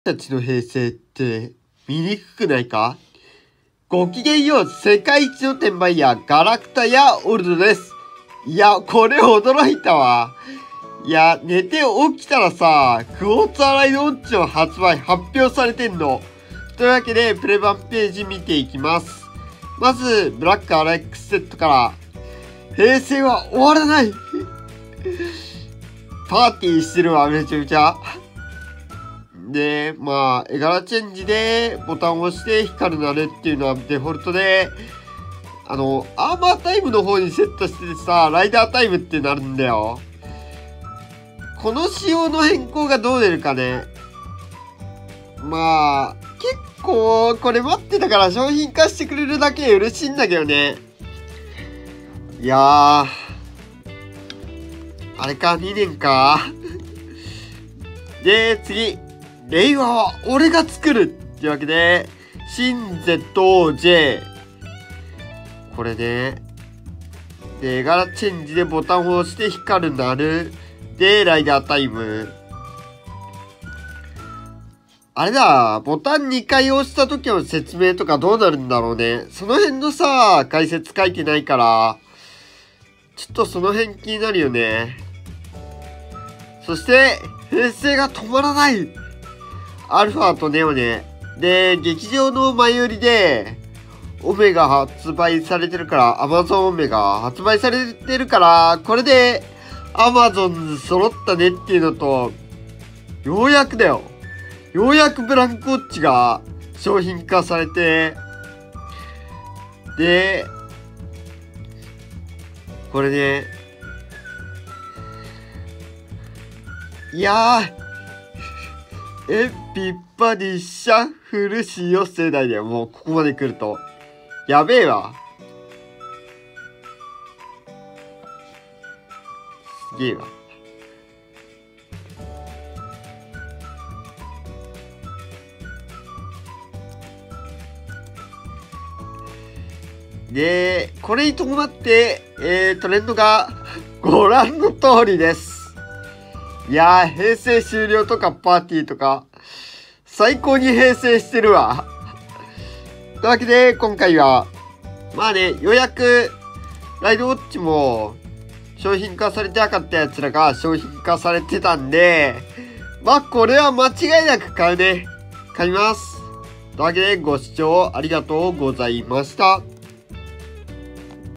たちの平成って見にくくないか？ごきげんよう、世界一の転売ヤー、ガラクタやオルドです。いや、これ驚いたわ。いや、寝て起きたらさ、クォーツァライドウォッチの発表されてんの。というわけで、プレ版ページ見ていきます。まず、ブラックアレックスセットから、平成は終わらないパーティーしてるわ、めちゃめちゃ。で、まあ、絵柄チェンジでボタンを押して光るなるっていうのはデフォルトで、アーマータイムの方にセットしててさ、ライダータイムってなるんだよ。この仕様の変更がどう出るかね。まあ、結構これ待ってたから商品化してくれるだけ嬉しいんだけどね。いやー、あれか、2年か。で、次。令和は俺が作るってわけで、新 ZOJ。これね。で、絵柄チェンジでボタンを押して光るなる。で、ライダータイム。あれだ、ボタン2回押した時の説明とかどうなるんだろうね。その辺のさ、解説書いてないから、ちょっとその辺気になるよね。そして、平成が止まらないアルファとネオね。で、劇場の前売りで、オメガ発売されてるから、アマゾンオメガ発売されてるから、これで、アマゾン揃ったねっていうのと、ようやくだよ。ようやくブランコウォッチが商品化されて、で、これね、いやー、ピッパリシャッフルしよ世代だよ。もうここまで来ると。やべえわ。すげえわ。で、これに伴って、トレンドがご覧の通りです。いやー、平成終了とかパーティーとか、最高に平成してるわ。というわけで、今回は、まあね、ようやく、ライドウォッチも、商品化されてなかったやつらが商品化されてたんで、まあこれは間違いなく買うね。買います。というわけで、ご視聴ありがとうございました。